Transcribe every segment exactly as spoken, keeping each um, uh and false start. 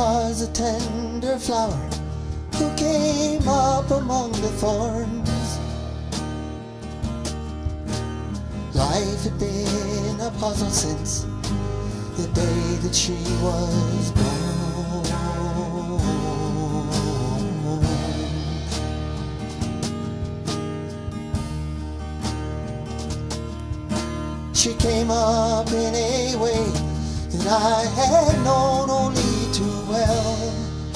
was a tender flower who came up among the thorns. Life had been a puzzle since the day that she was born. She came up in a way that I had known only too well.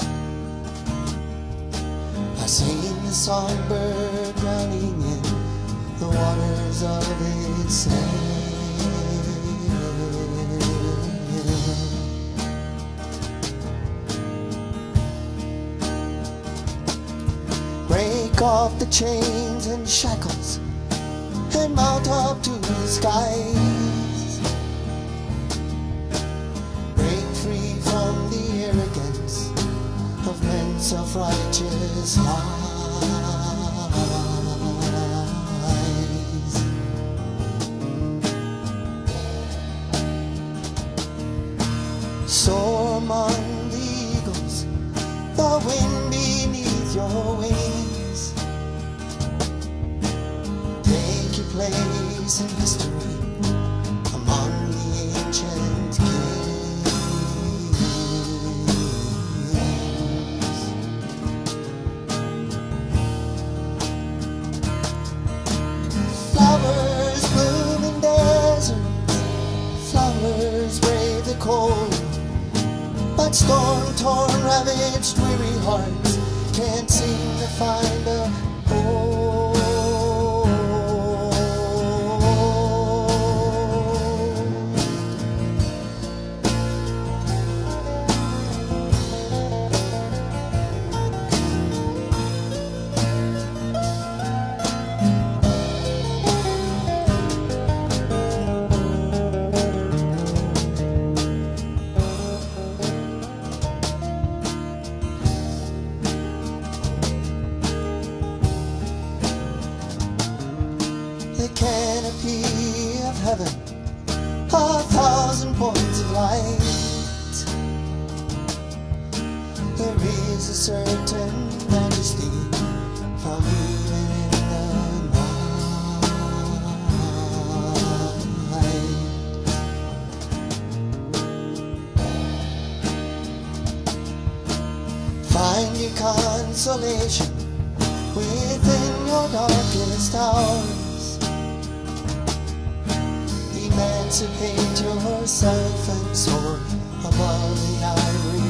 I seen the songbird drowning in the waters of its sail. Break off the chains and shackles and mount up to the skies. Break free from the arrogance of men's self-righteous lies. Soar among the eagles, the wind beneath your wings. Take your place in history among the ancient kings. Flowers bloom in deserts, flowers brave the cold, but storm-torn, ravaged, weary hearts can't seem to find a home. The canopy of heaven, a thousand points of light. There is a certain majesty from even in the night. Find your consolation within your darkest hours. Emancipate yourself and soar above the ivory